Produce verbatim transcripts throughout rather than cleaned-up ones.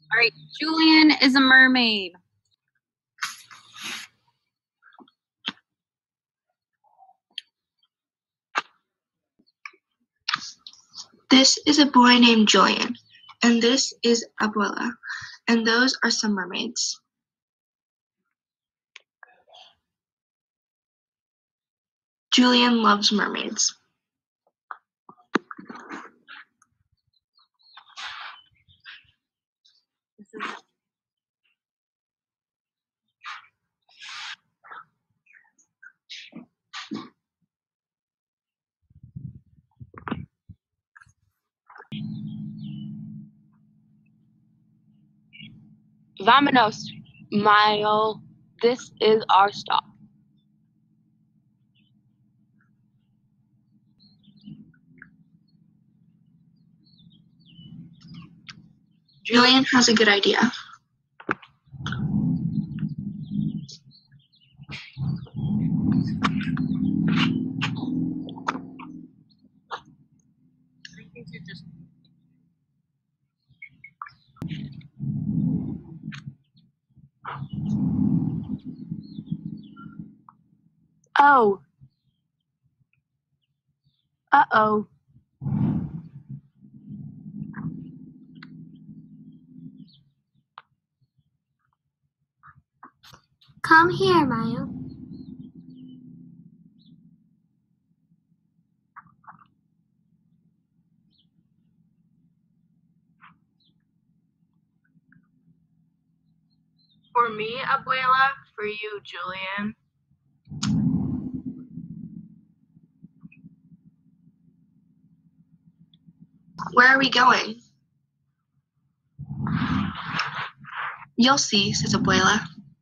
All right, Julian is a mermaid. This is a boy named Julian, and this is Abuela, and those are some mermaids. Julian loves mermaids. This is Vamonos, Mile. This is our stop. Julian has a good idea. I think you just Oh. Uh-oh. Come here, Mayo. For me, Abuela. For you, Julian. Where are we going? You'll see, says Abuela.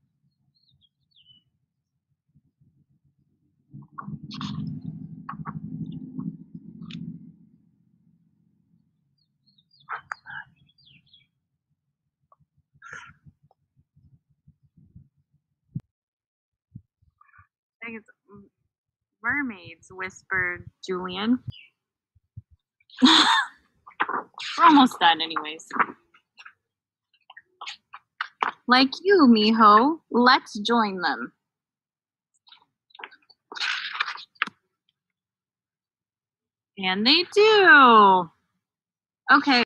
I think it's mermaids, whispered Julian. We're almost done anyways. Like you, mijo. Let's join them. And they do. Okay.